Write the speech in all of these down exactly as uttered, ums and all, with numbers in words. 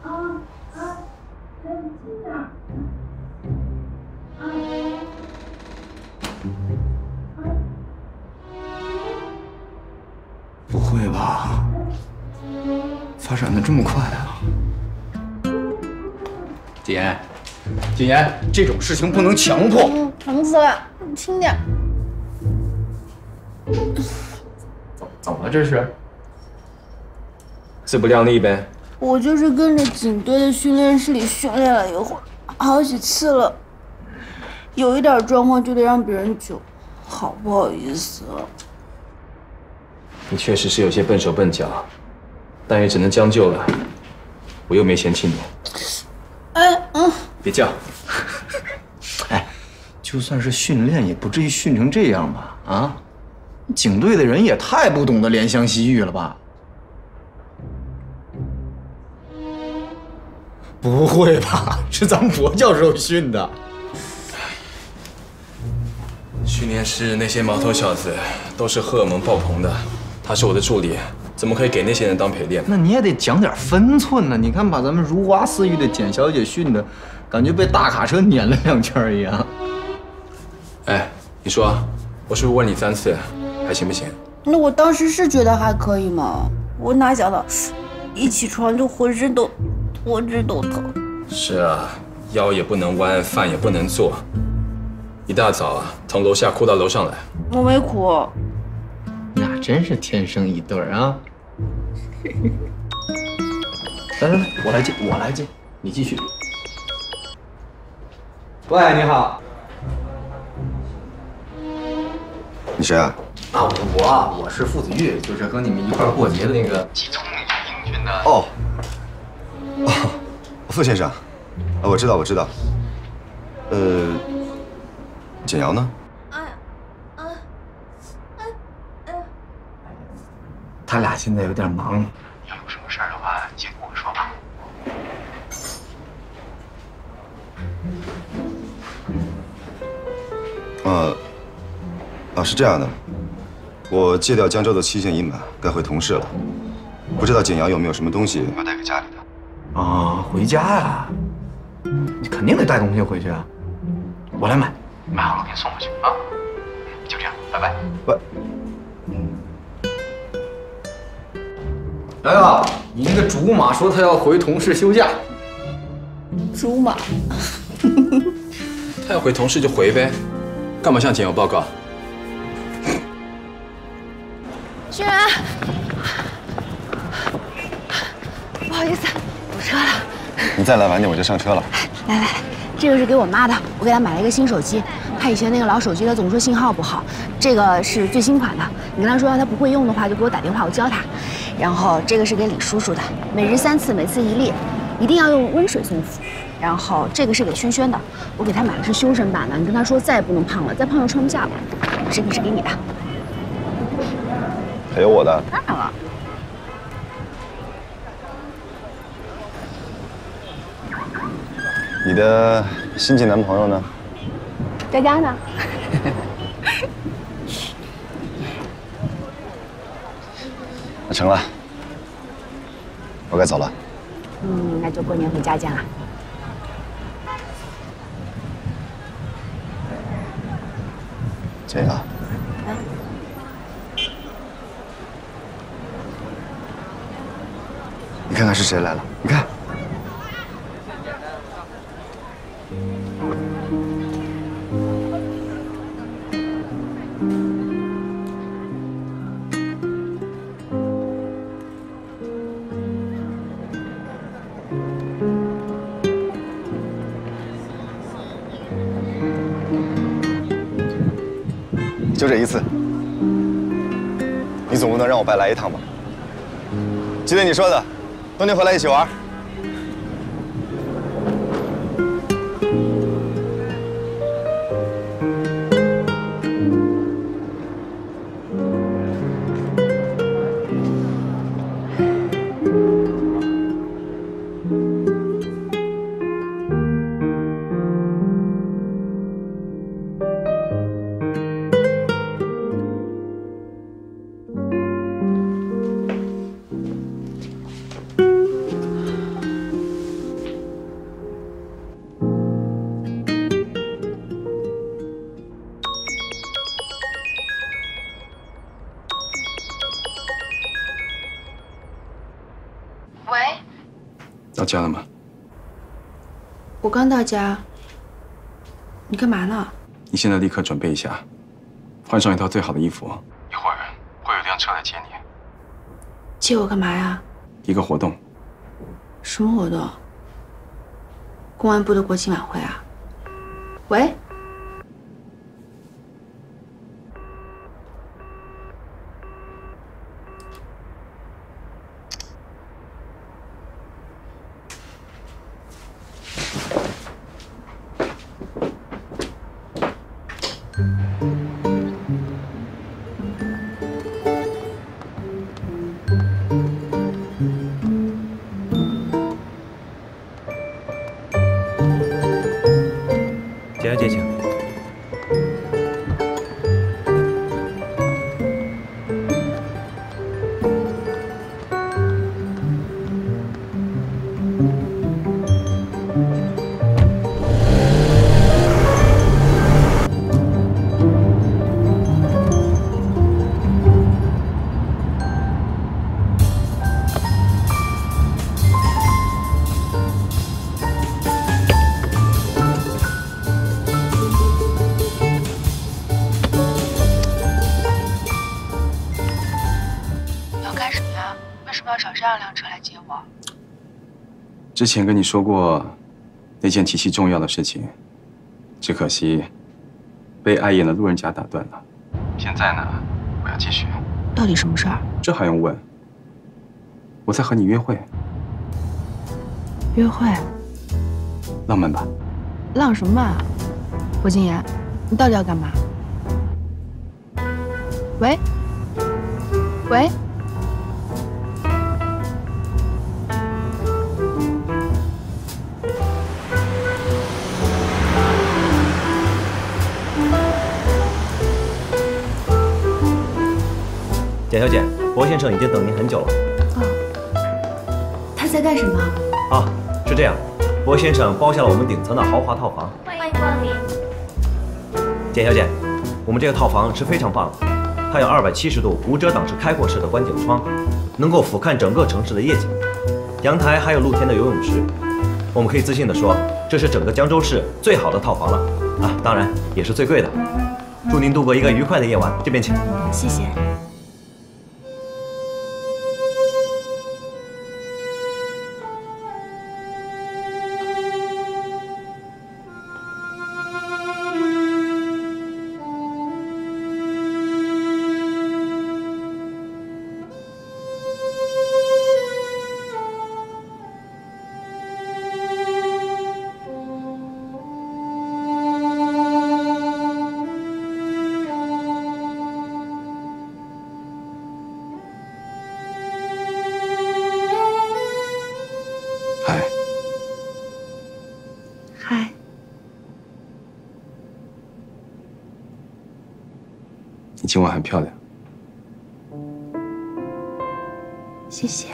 不会吧？发展的这么快啊！谨言，谨言，这种事情不能强迫。 嗯，疼死了，你轻点。 怎怎么这是？自不量力呗。 我就是跟着警队的训练室里训练了一会儿，好几次了，有一点状况就得让别人救，好不好意思啊。 你确实是有些笨手笨脚，但也只能将就了。我又没嫌弃你。 哎，嗯， 别叫。哎，就算是训练，也不至于训成这样吧？啊，警队的人也太不懂得怜香惜玉了吧？不会吧？是咱们博教授训的？ 训练室那些毛头小子都是荷尔蒙爆棚的，他是我的助理，怎么可以给那些人当陪练？ 那你也得讲点分寸呢。你看，把咱们如花似玉的简小姐训的，感觉被大卡车碾了两圈一样。 哎，你说，我是不是问你三次，还行不行？ 那我当时是觉得还可以嘛，我哪想到，一起床就浑身都拖直都疼。 是啊，腰也不能弯，饭也不能做。一大早啊，从楼下哭到楼上来。 我没哭。 你俩真是天生一对儿啊！来来来，我来接，我来接，你继续。喂，你好。 你谁啊？ 啊，我啊，我是傅子玉，就是和你们一块儿过节的那个集中营军的。 哦，哦，傅先生，啊，我知道，我知道。呃，简瑶呢？ 哎，啊，哎，哎， 他俩现在有点忙， 要有什么事儿的话，先跟我说吧。 呃，啊，是这样的，我戒掉江州的期限已满，该回同事了。不知道简瑶有没有什么东西要带给家里的？ 啊，回家呀？你肯定得带东西回去啊！我来买， 买好了给你送过去啊。就这样，拜拜。 喂， 瑶瑶，你那个竹马说他要回同事休假。 竹马。 他要回同事就回呗，干嘛向简瑶报告？ 轩然，不好意思，堵车了。 你再来晚点我就上车了。 来来来，这个是给我妈的，我给她买了一个新手机。她以前那个老手机，她总说信号不好。这个是最新款的，你跟她说她不会用的话，就给我打电话，我教她。然后这个是给李叔叔的，每日三次，每次一粒，一定要用温水送服。然后这个是给轩轩的，我给她买的是修身版的，你跟她说再也不能胖了，再胖就穿不下了。这个是给你的。 还有我的。 当然了。 你的新晋男朋友呢？ 在家呢。 那成了，我该走了。 嗯，那就过年回家见了。 简瑶。你看看是谁来了？你看。就这一次，你总不能让我白来一趟吧？记得你说的，冬天回来一起玩。 到家了吗？ 我刚到家。你干嘛呢？ 你现在立刻准备一下，换上一套最好的衣服。一会儿会有辆车来接你。 接我干嘛呀？ 一个活动。 什么活动？公安部的国庆晚会啊？喂？ 简小姐，请。 之前跟你说过那件极其重要的事情，只可惜被碍眼的路人甲打断了。现在呢，我要继续。 到底什么事儿？ 这还用问？我在和你约会。 约会？ 浪漫吧？ 浪什么漫啊？霍金言，你到底要干嘛？喂？喂？ 简小姐，博先生已经等您很久了。 哦，他在干什么？ 啊，是这样，博先生包下了我们顶层的豪华套房。 欢迎光临。 简小姐，我们这个套房是非常棒的，它有二百七十度无遮挡式开阔式的观景窗，能够俯瞰整个城市的夜景，阳台还有露天的游泳池。我们可以自信地说，这是整个江州市最好的套房了啊，当然也是最贵的。祝您度过一个愉快的夜晚，这边请。 谢谢。 嗨， 嗨， 你今晚很漂亮。 谢谢。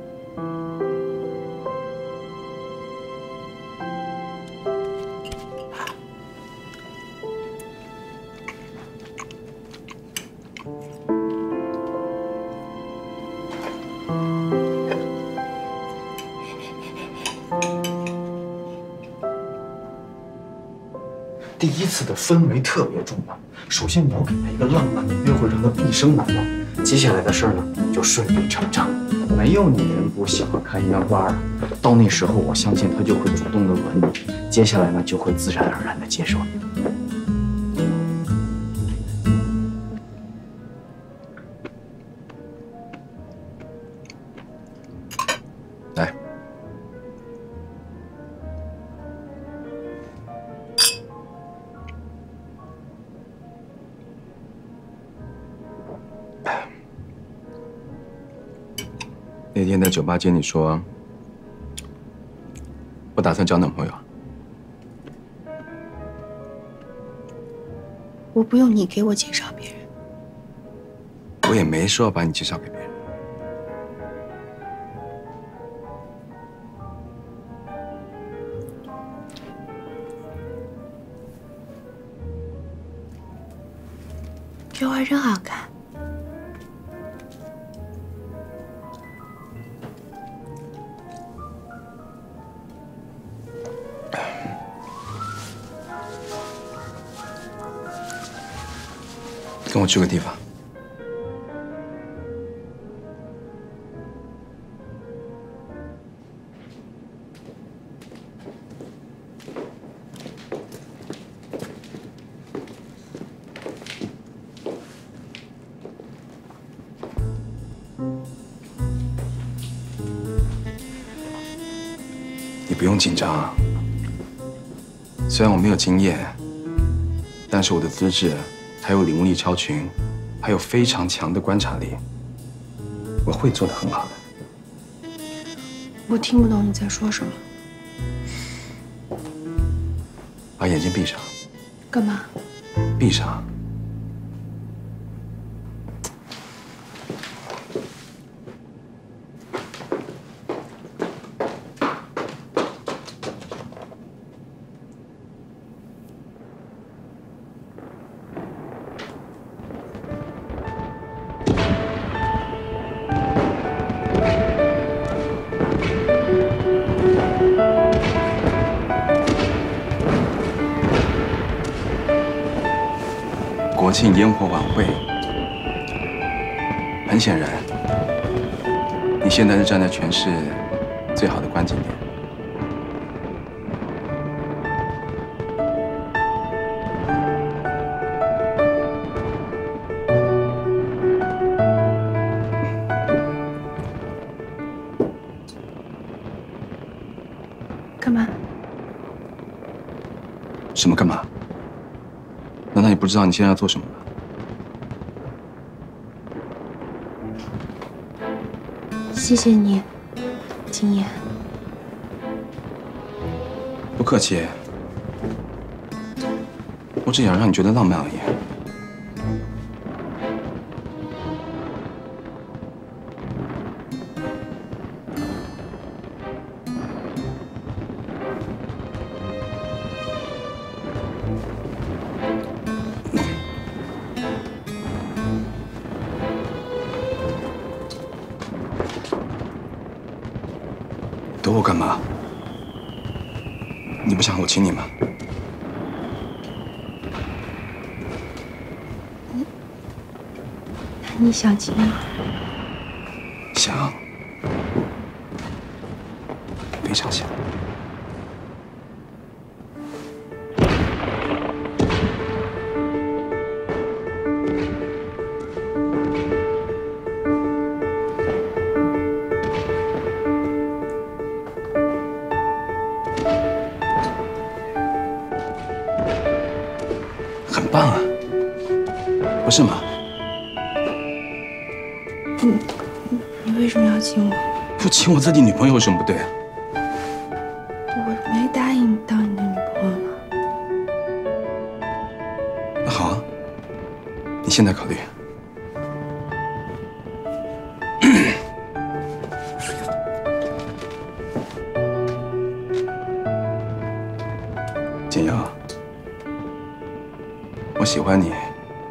第一次的氛围特别重要，首先你要给他一个浪漫的约会，让他毕生难忘。接下来的事儿呢，就顺理成章。没有女人不喜欢看烟花啊，到那时候我相信他就会主动的吻你，接下来呢就会自然而然的接受你。 来。那天在酒吧间，你说不打算交男朋友。 我不用你给我介绍别人。 我也没说要把你介绍给别人。 这花真好看。 跟我去个地方。你不用紧张啊。虽然我没有经验，但是我的资质还有领悟力超群，还有非常强的观察力，我会做得很好的。 我听不懂你在说什么。 把眼睛闭上。 干嘛？ 闭上。国庆烟火晚会，很显然，你现在是站在全市最好的观景点。 干嘛？ 什么干嘛？难道你不知道你现在要做什么吗？ 谢谢你，金燕。 不客气，我只想让你觉得浪漫而已。躲我干嘛？你不想我亲你吗？ 那你想亲我？ 想，非常想。很棒啊，不是吗？ 你你你为什么要亲我？ 不亲我自己女朋友有什么不对啊？ 我没答应当你的女朋友呢。 那好啊，你现在考虑。简瑶，我喜欢你，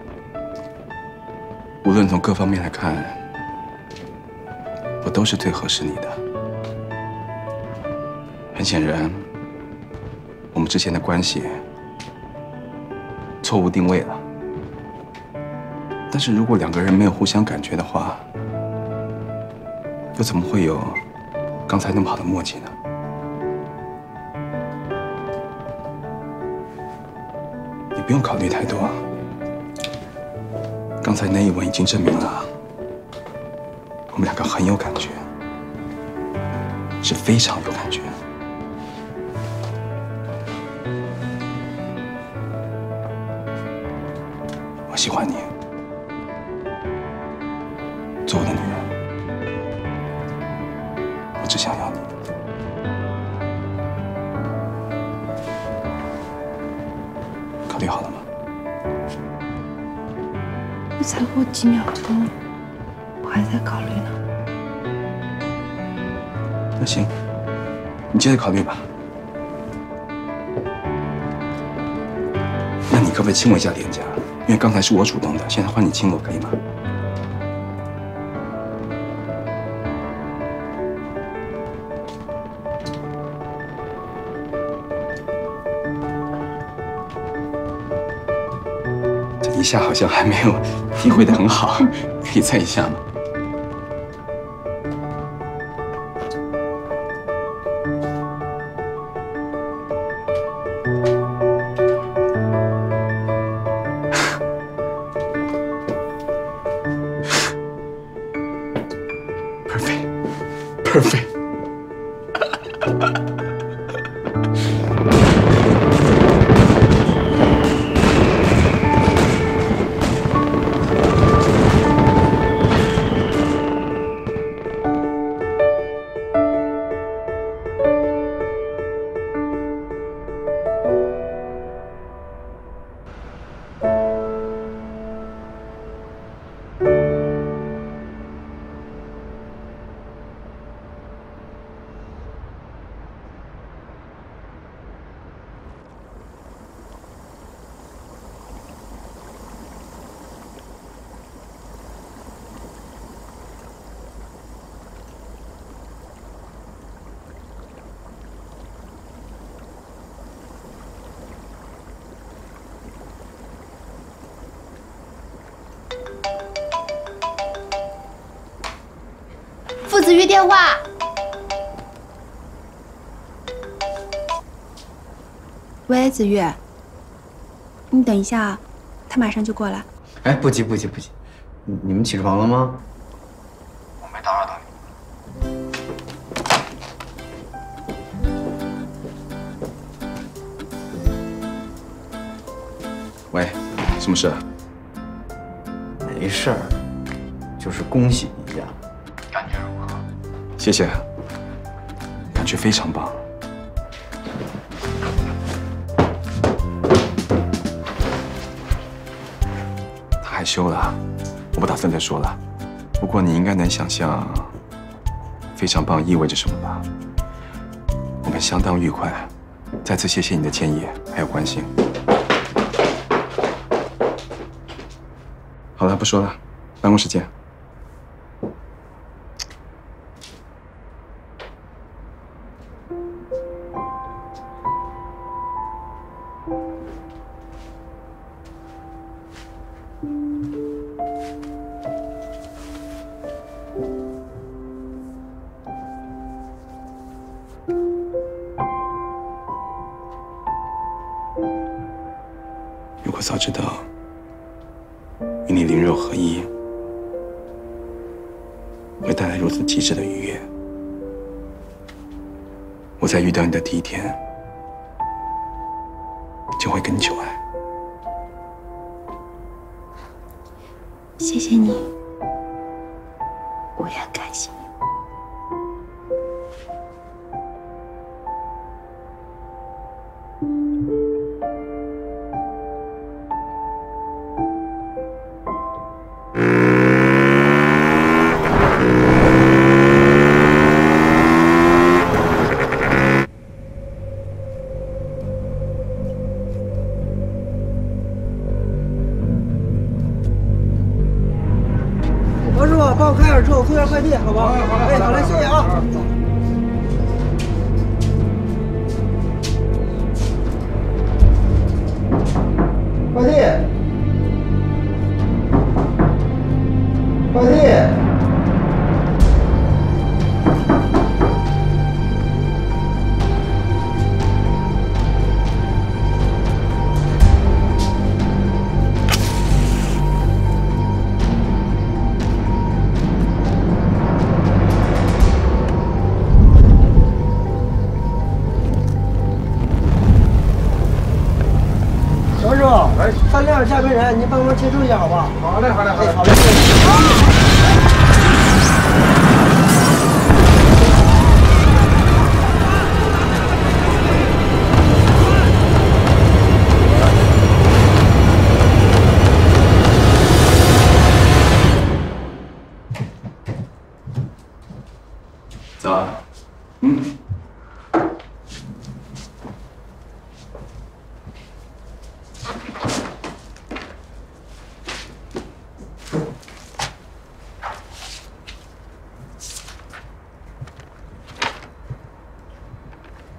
无论从各方面来看，我都是最合适你的。很显然，我们之前的关系错误定位了。但是如果两个人没有互相感觉的话，又怎么会有刚才那么好的默契呢？你不用考虑太多，刚才那一吻已经证明了我们两个很有感觉，是非常有感觉。我喜欢你，做我的女人，我只想要你。考虑好了吗？ 才过几秒钟，我还在考虑呢。 那行，你接着考虑吧。那你可不可以亲我一下脸颊？因为刚才是我主动的，现在换你亲我，可以吗？怎一下好像还没有体会得很好，可以再一下吗？ Perfect. 父子玉电话。喂，子玉，你等一下啊，他马上就过来。 哎，不急不急不急，你你们起床了吗？ 我没打扰到你。喂，什么事？ 没事儿，就是恭喜一下。 感觉如何？ 谢谢，感觉非常棒。他害羞了，我不打算再说了。不过你应该能想象，非常棒意味着什么吧？我们相当愉快。再次谢谢你的建议还有关心。好了，不说了，办公室见。 如果早知道与你灵肉合一会带来如此极致的愉悦，我在遇到你的第一天就会跟你求爱。 谢谢你，我也很感谢你。 王师傅，帮我开点车，我送点快递，好不好？哎，好嘞，谢谢啊。快递，快递。 王师傅，哎，三辆下边人，您帮忙接收一下，好不好？好嘞，好嘞，好嘞，好嘞。 早啊，嗯。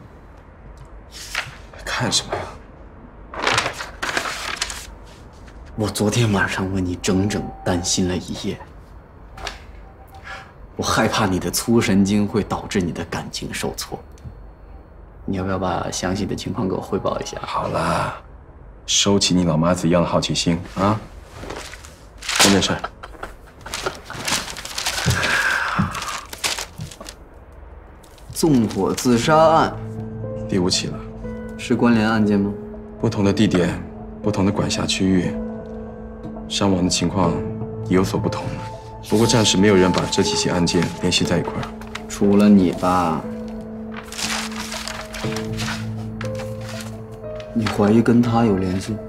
看什么呀？ 我昨天晚上为你整整担心了一夜，我害怕你的粗神经会导致你的感情受挫。你要不要把详细的情况给我汇报一下？ 好了，收起你老妈子一样的好奇心啊！真件事。 纵火自杀案， 第五起了， 是关联案件吗？ 不同的地点，不同的管辖区域，伤亡的情况也有所不同。不过暂时没有人把这几起案件联系在一块儿。 除了你吧？你怀疑跟他有联系？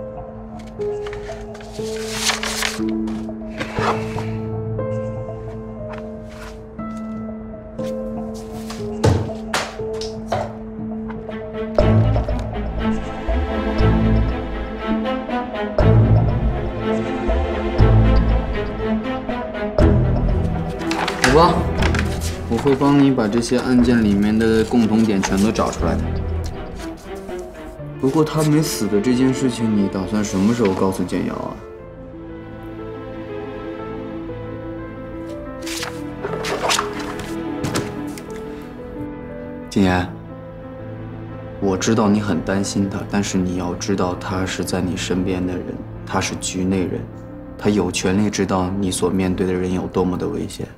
好吧，我会帮你把这些案件里面的共同点全都找出来的。不过他没死的这件事情，你打算什么时候告诉简瑶啊？简言，我知道你很担心他，但是你要知道，他是在你身边的人，他是局内人，他有权利知道你所面对的人有多么的危险。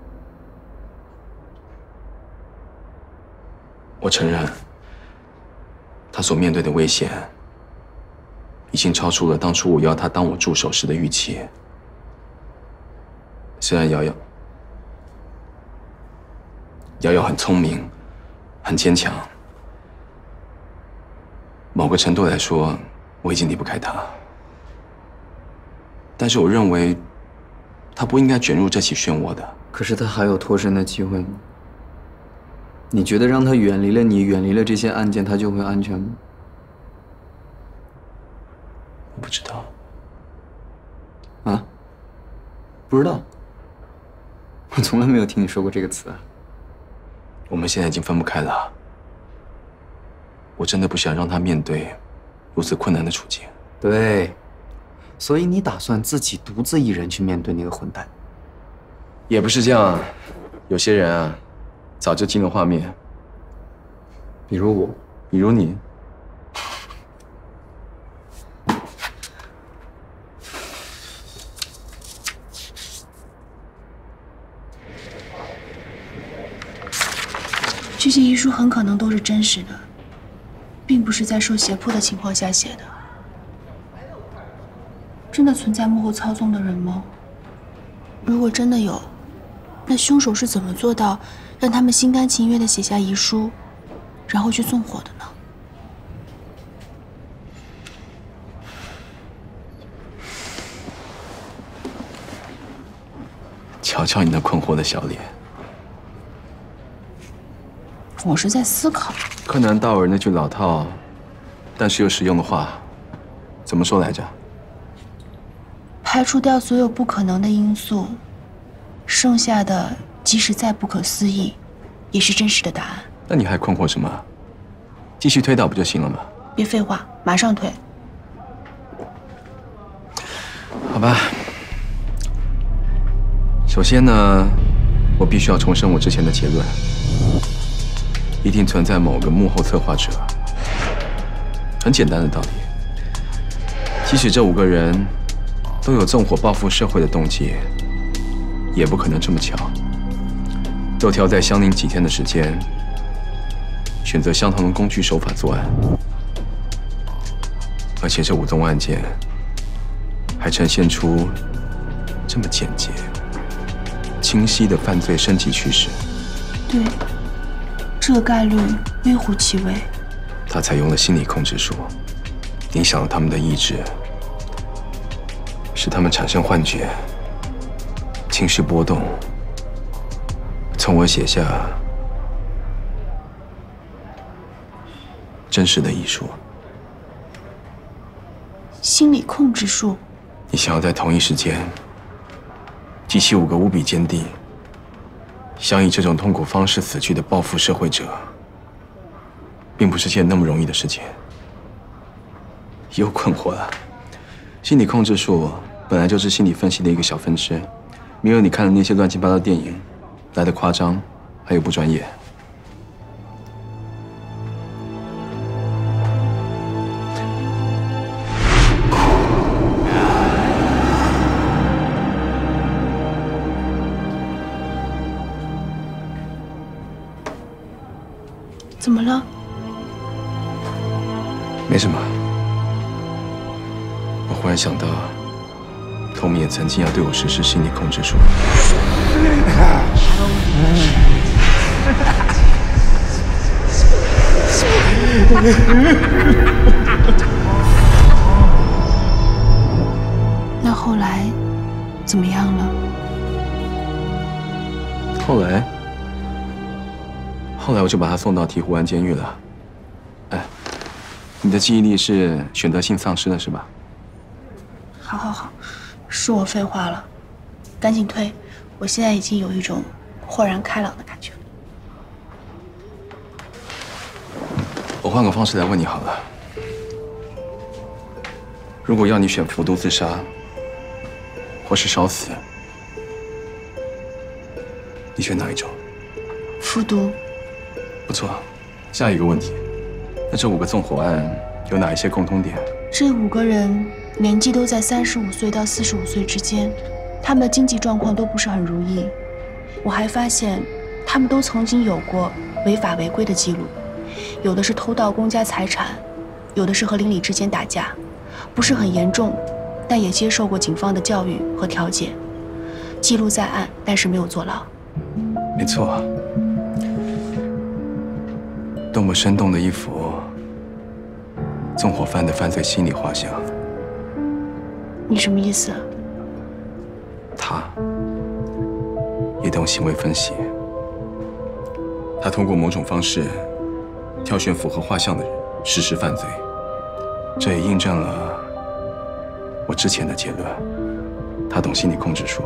我承认，他所面对的危险已经超出了当初我要他当我助手时的预期。虽然瑶瑶，瑶瑶很聪明，很坚强，某个程度来说，我已经离不开她。但是我认为，她不应该卷入这起漩涡的。 可是他还有脱身的机会吗？你觉得让他远离了你，远离了这些案件，他就会安全吗？ 我不知道。 啊？不知道？我从来没有听你说过这个词。 我们现在已经分不开了。我真的不想让他面对如此困难的处境。 对，所以你打算自己独自一人去面对那个混蛋？ 也不是这样，有些人啊，早就进了画面。 比如我， 比如你。 这些遗书很可能都是真实的，并不是在受胁迫的情况下写的。真的存在幕后操纵的人吗？如果真的有，那凶手是怎么做到让他们心甘情愿地写下遗书，然后去纵火的呢？ 瞧瞧你那困惑的小脸。 我是在思考。 柯南道尔那句老套，但是又实用的话，怎么说来着？ 排除掉所有不可能的因素，剩下的即使再不可思议，也是真实的答案。 那你还困惑什么？继续推导不就行了吗？ 别废话，马上推。 好吧。首先呢，我必须要重申我之前的结论。一定存在某个幕后策划者。很简单的道理，即使这五个人都有纵火报复社会的动机，也不可能这么巧，都挑在相邻几天的时间，选择相同的工具手法作案。而且这五宗案件还呈现出这么简洁、清晰的犯罪升级趋势。 对。这个概率微乎其微。 他采用了心理控制术，影响了他们的意志，使他们产生幻觉、情绪波动，从而写下真实的遗书。 心理控制术？ 你想要在同一时间激起五个无比坚定、想以这种痛苦方式死去的报复社会者，并不是件那么容易的事情。又困惑了， 心理控制术本来就是心理分析的一个小分支，没有你看的那些乱七八糟电影来的夸张，还有不专业。 怎么了？ 没什么。我忽然想到，透明也曾经要对我实施心理控制术。 那后来怎么样了？ 后来，后来我就把他送到醍醐湾监狱了。哎，你的记忆力是选择性丧失了是吧？ 好好好，是我废话了，赶紧退！我现在已经有一种豁然开朗的感觉。 我换个方式来问你好了，如果要你选服毒自杀，或是烧死，你选哪一种？ 服毒。 不错，下一个问题，那这五个纵火案有哪一些共通点？ 这五个人年纪都在三十五岁到四十五岁之间，他们的经济状况都不是很如意。我还发现，他们都曾经有过违法违规的记录，有的是偷盗公家财产，有的是和邻里之间打架，不是很严重，但也接受过警方的教育和调解，记录在案，但是没有坐牢。 没错，多么生动的一幅纵火犯的犯罪心理画像。 你什么意思？ 他也懂行为分析，他通过某种方式挑选符合画像的人实施犯罪，这也印证了我之前的结论，他懂心理控制术。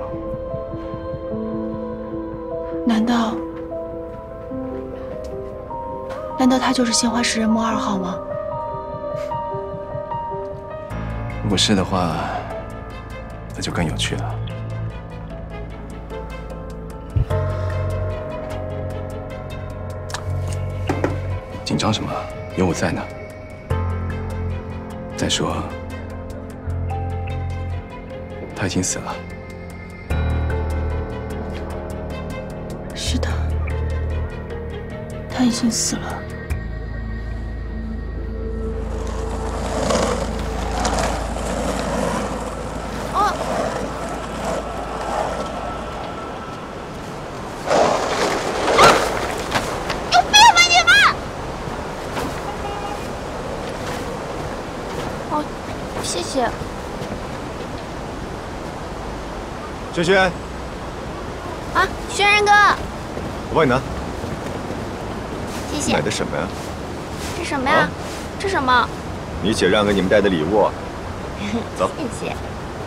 难道难道他就是鲜花食人魔二号吗？ 如果是的话，那就更有趣了。紧张什么？有我在呢。再说，他已经死了。 是的，他已经死了。 谢谢。 轩轩， 啊，轩然哥， 我帮你拿。 谢谢。 买的什么呀？ 这什么呀？ 啊、 这什么？ 你姐让给你们带的礼物。走。 谢谢。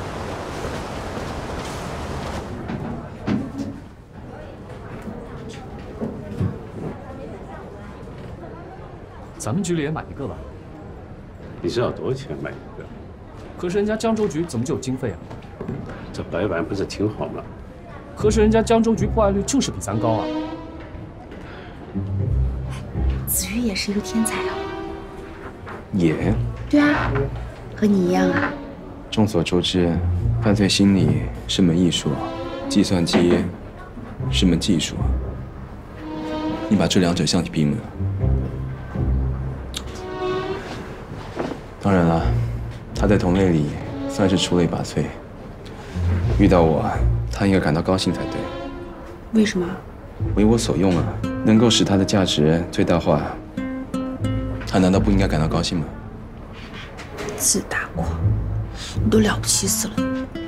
咱们局里也买一个吧。 你知道多少钱买一个？ 可是人家江州局怎么就有经费啊？ 这白玩不是挺好吗？ 可是人家江州局破案率就是比咱高啊。 子瑜也是一个天才啊。 也。 对啊，和你一样啊。 众所周知，犯罪心理是门艺术，计算机是门技术。你把这两者相提并论。当然了，他在同类里算是出类拔萃。遇到我，他应该感到高兴才对。 为什么？ 为我所用啊，能够使他的价值最大化，他难道不应该感到高兴吗？ 自大狂，你都了不起死了。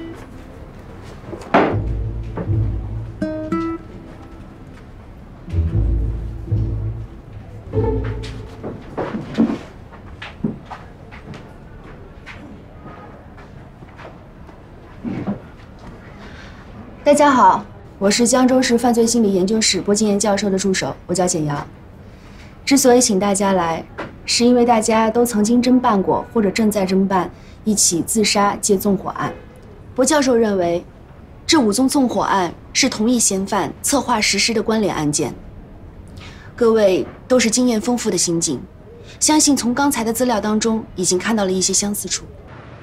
大家好，我是江州市犯罪心理研究室播金岩教授的助手，我叫简瑶。之所以请大家来， 是因为大家都曾经侦办过或者正在侦办一起自杀借纵火案。博教授认为，这五宗纵火案是同一嫌犯策划实施的关联案件。各位都是经验丰富的刑警，相信从刚才的资料当中已经看到了一些相似处。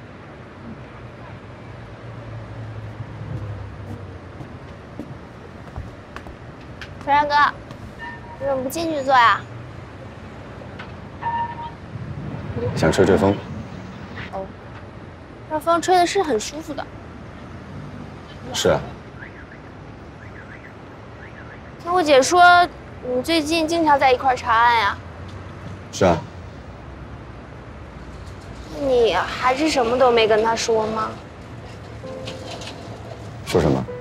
小然哥，你怎么不进去坐呀？ 想吹吹风。 哦，这风吹的是很舒服的。 是啊。 听我姐说，你最近经常在一块查案呀？ 是啊。 你还是什么都没跟她说吗？ 说什么？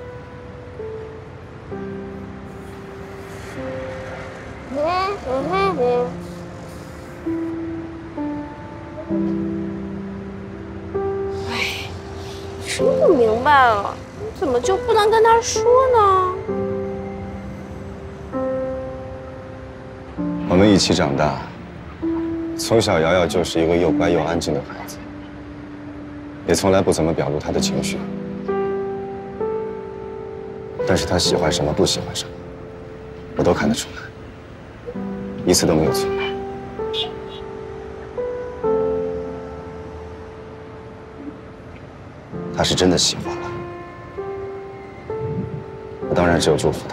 嗯嗯嗯嗯。哎，真不明白了，你怎么就不能跟她说呢？ 我们一起长大，从小瑶瑶就是一个又乖又安静的孩子，也从来不怎么表露她的情绪。但是她喜欢什么，不喜欢什么，我都看得出来，一次都没有错。她是真的喜欢了，我当然只有祝福她。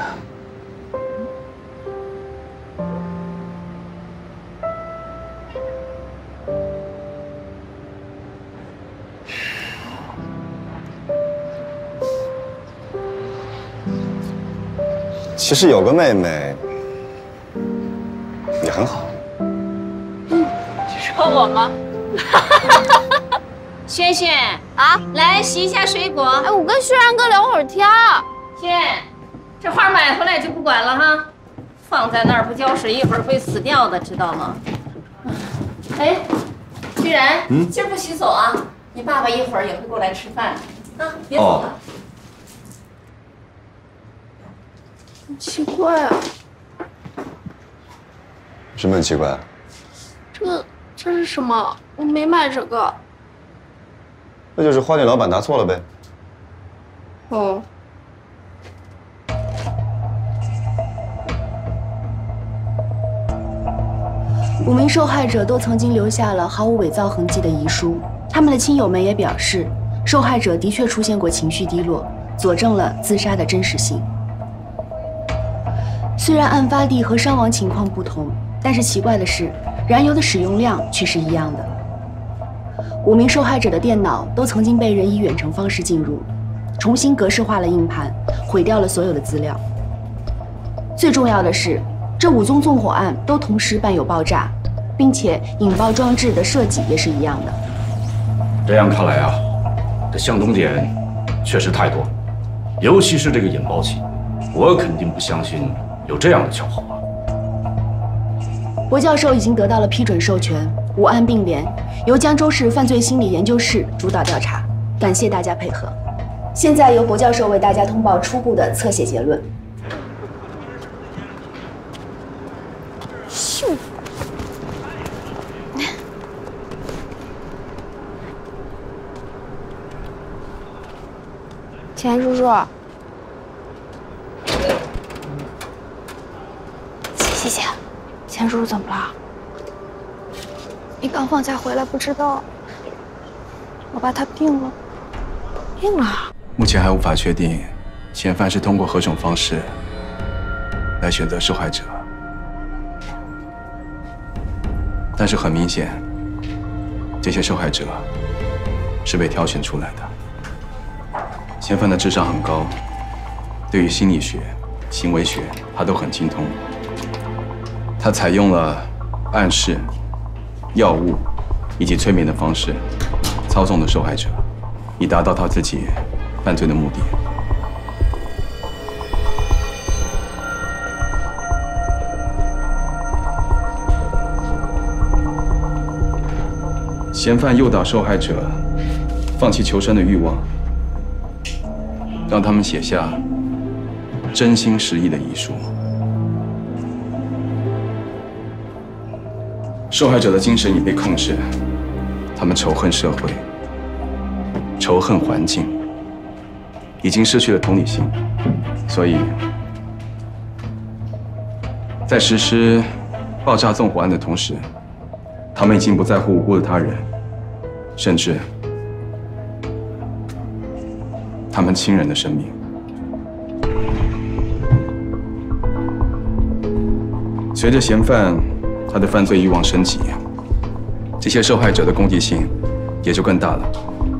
其实有个妹妹也很好。 你说我吗？轩轩啊， 来洗一下水果。 哎，我跟轩然哥聊会儿天。 轩，这花买回来就不管了哈，放在那儿不浇水，一会儿会死掉的，知道吗？哎，居然，嗯，今儿不洗手啊？你爸爸一会儿也会过来吃饭啊，别走了。哦， 奇怪啊， 什么很奇怪？ 这这是什么？我没买这个。 那就是花店老板拿错了呗。 哦。 五名受害者都曾经留下了毫无伪造痕迹的遗书，他们的亲友们也表示，受害者的确出现过情绪低落，佐证了自杀的真实性。虽然案发地和伤亡情况不同，但是奇怪的是，燃油的使用量却是一样的。五名受害者的电脑都曾经被人以远程方式进入，重新格式化了硬盘，毁掉了所有的资料。最重要的是，这五宗纵火案都同时伴有爆炸，并且引爆装置的设计也是一样的。 这样看来啊，这相同点确实太多，尤其是这个引爆器，我肯定不相信有这样的巧合啊！ 博教授已经得到了批准授权，五案并联，由江州市犯罪心理研究室主导调查。感谢大家配合。现在由博教授为大家通报初步的侧写结论。 咻！钱叔叔。谢谢，钱叔叔怎么了？你刚放假回来不知道，我爸他病了，病了。 目前还无法确定，嫌犯是通过何种方式来选择受害者，但是很明显，这些受害者是被挑选出来的。嫌犯的智商很高，对于心理学、行为学他都很精通。他采用了暗示、药物以及催眠的方式，操纵了受害者，以达到他自己犯罪的目的。嫌犯诱导受害者放弃求生的欲望，让他们写下真心实意的遗书。 受害者的精神已被控制，他们仇恨社会，仇恨环境，已经失去了同理心，所以，在实施爆炸纵火案的同时，他们已经不在乎无辜的他人，甚至他们亲人的生命。随着嫌犯他的犯罪欲望升级，这些受害者的攻击性也就更大了。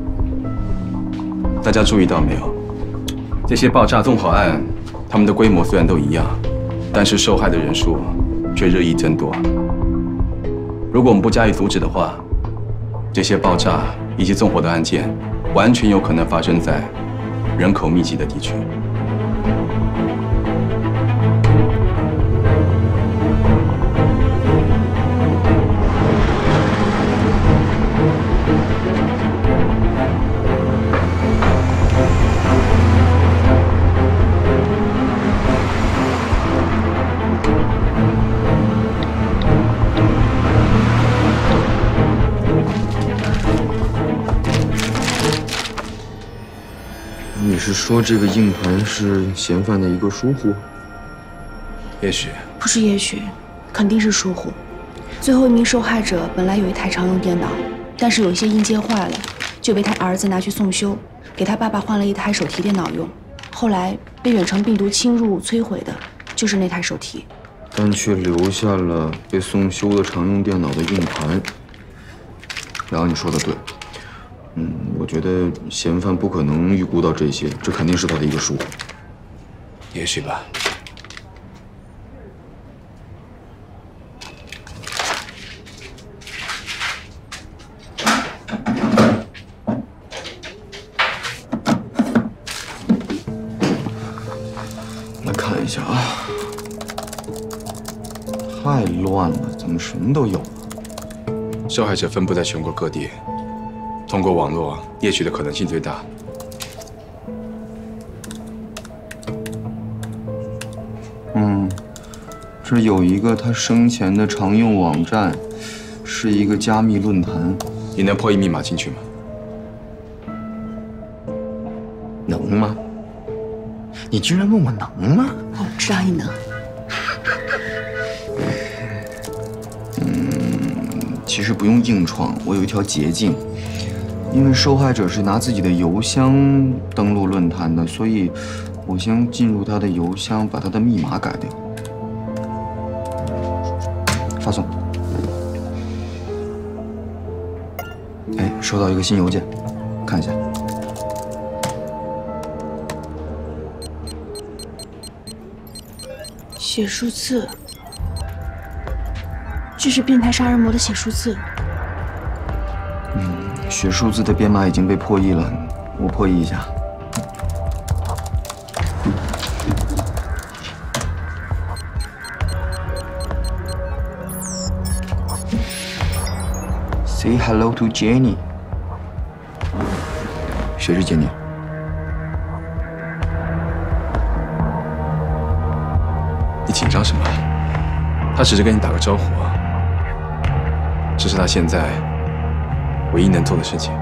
大家注意到没有？这些爆炸纵火案，他们的规模虽然都一样，但是受害的人数却日益增多。如果我们不加以阻止的话，这些爆炸以及纵火的案件，完全有可能发生在人口密集的地区。 你是说这个硬盘是嫌犯的一个疏忽？ 也许不是，也许，肯定是疏忽。最后一名受害者本来有一台常用电脑，但是有一些硬件坏了，就被他儿子拿去送修，给他爸爸换了一台手提电脑用。后来被远程病毒侵入摧毁的，就是那台手提， 但却留下了被送修的常用电脑的硬盘。然后你说的对。嗯，我觉得嫌犯不可能预估到这些，这肯定是他的一个疏忽。 也许吧。 来看一下啊，太乱了，怎么什么都有？ 受害者分布在全国各地。通过网络猎取的可能性最大。 嗯，这有一个他生前的常用网站，是一个加密论坛。 你能破译密码进去吗？ 能吗？你居然问我能吗？ 我知道你能。 嗯，其实不用硬闯，我有一条捷径。因为受害者是拿自己的邮箱登录论坛的，所以我先进入他的邮箱，把他的密码改掉，发送。哎，收到一个新邮件，看一下。 写数字，这是变态杀人魔的写数字。 嗯。血数字的编码已经被破译了，我破译一下。Say hello to Jenny。谁是 Jenny？ 你紧张什么？他只是跟你打个招呼啊，这是他现在唯一能做的事情。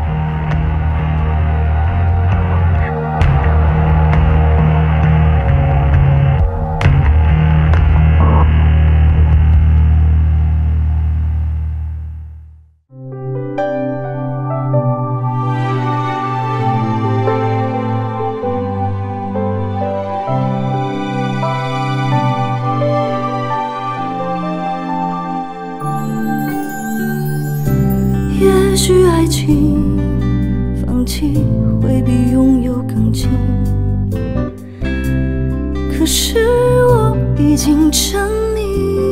也许爱情放弃会比拥有更近，可是我已经沉迷，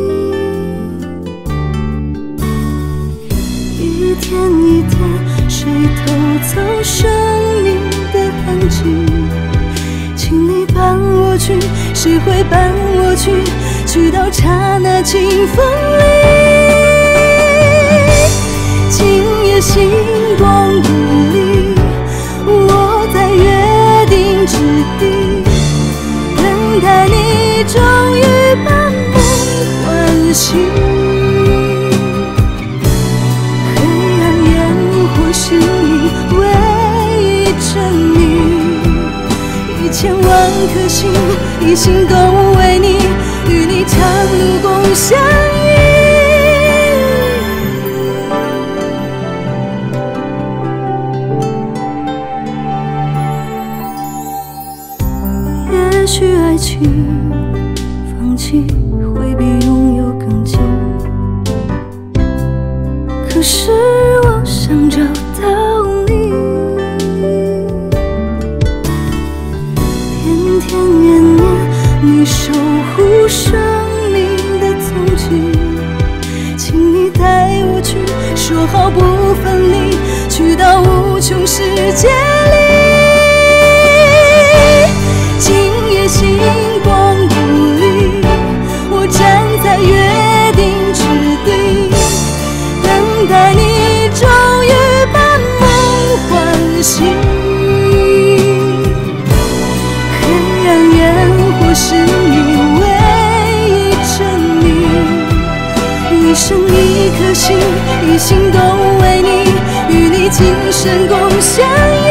一天一天谁偷走生命的痕迹，请你伴我去，谁会伴我去，直到刹那清风里。今夜星光熠熠，我在约定之地，等待你终于把梦唤醒。 颗心，一心都为你，与你长路共相依。也许爱情放弃会比拥有更近，可是我想找到你，天天年年你守护生命的踪迹，请你带我去，说好不分离，去到无穷世界里。今夜星光不离，我站在约定之地，等待你终于把梦唤醒。黑暗烟火是你唯一证明，一生一颗心，一心都为你，与你今生共相依。